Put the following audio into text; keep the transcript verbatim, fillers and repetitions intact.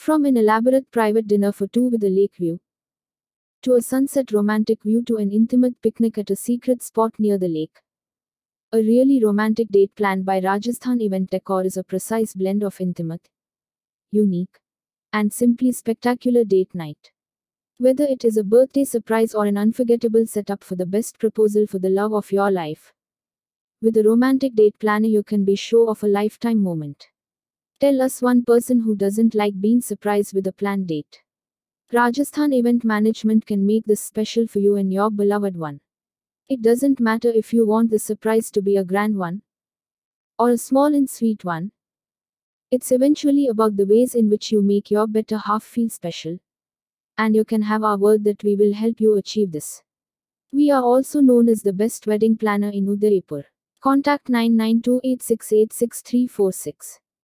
From an elaborate private dinner for two with a lake view, to a sunset romantic view, to an intimate picnic at a secret spot near the lake. A really romantic date planned by Rajasthan Event Decor is a precise blend of intimate, unique, and simply spectacular date night. Whether it is a birthday surprise or an unforgettable setup for the best proposal for the love of your life, with a romantic date planner you can be sure of a lifetime moment. Tell us one person who doesn't like being surprised with a planned date. Rajasthan Event Management can make this special for you and your beloved one. It doesn't matter if you want the surprise to be a grand one or a small and sweet one. It's eventually about the ways in which you make your better half feel special. And you can have our word that we will help you achieve this. We are also known as the best wedding planner in Udaipur. Contact nine nine two eight six eight six three four six.